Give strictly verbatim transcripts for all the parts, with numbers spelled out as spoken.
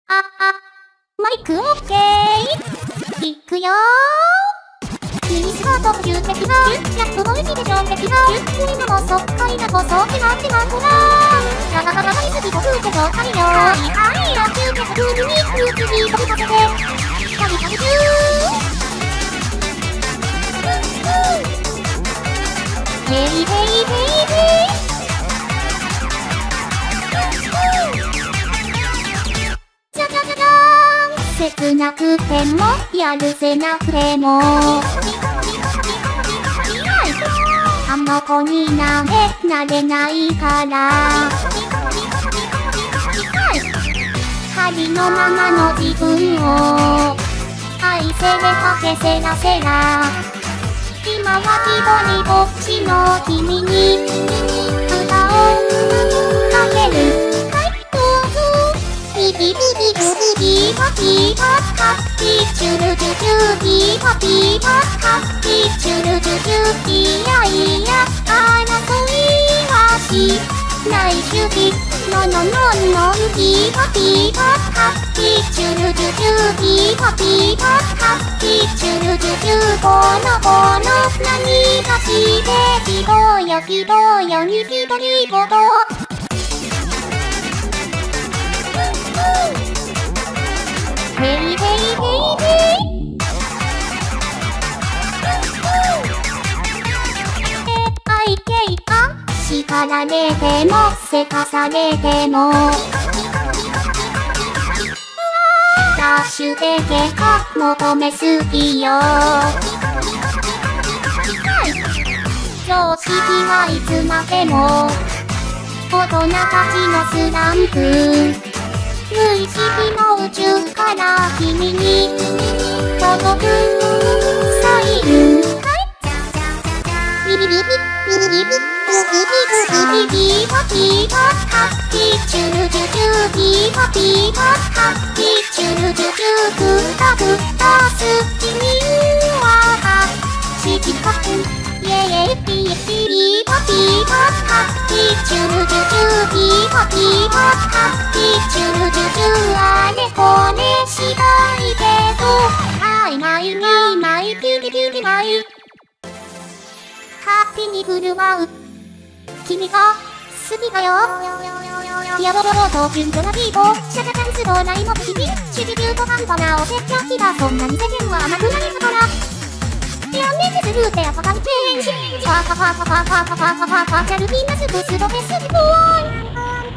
あ、あ、マイクオッケー。いくよー。ミニスカートの急的な、やっとの位置でしょう的な、今もそっかいなこそ、手が手がほらー。なかなかなりすぎと風景と太陽。はいはい、野球で風に空気に飛びかけて、カリカリジュー。ヘイヘイヘイヘイ。切なくてもやるせなくてもあの子になれなれないから針のままの自分を愛せれかけせらせら今は一人ぼっちの君に歌をかけるピピピピピピパピパパピチュルチュチュピパピパパピチュルチュチュいやいや争いはしない主義ののののピパピパパピチュルチュチュピパピパパピチュルチュチュこのこの何かして人よ人よに一人ごとヘイヘイヘイヘイ愛敬愛叱られてもせかされてもダッシュで結果求めすぎよ常識はいつまでも大人たちのスランプ無意識の宇宙から君に届くサインビビビビビビビビビビビビパピパパピチュルチュチュピパピパパピチュルチュチュクタクタス君はしきかくイェイピーピーパピパパピチュルチュチュピパピパパピチュルチュチュあれこれしたいけどはいマイマイマイキュキュキュマイハッピーに振る舞う君が好きだよやぼぼぼと順序なビートシャカチャンスローライモピピシュキュキュと半端なおせっちゃきだそんなに世間は甘くないのからやめてするってやっぱかんけんパパパパパパパパパパパチャルピーナスブスドフェスボーイ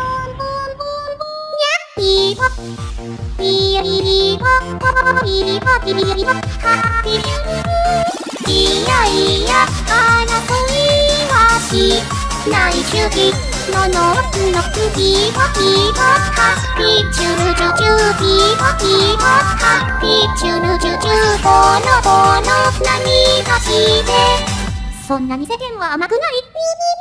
ピーパピーピーパパパパピーパピーピーパハッピーいやいや争いはしない主義のののピーパピーパハッピーチュルチュチュピーパピーパハッピーチュルチュチュこのこの何かしてそんなに世間は甘くない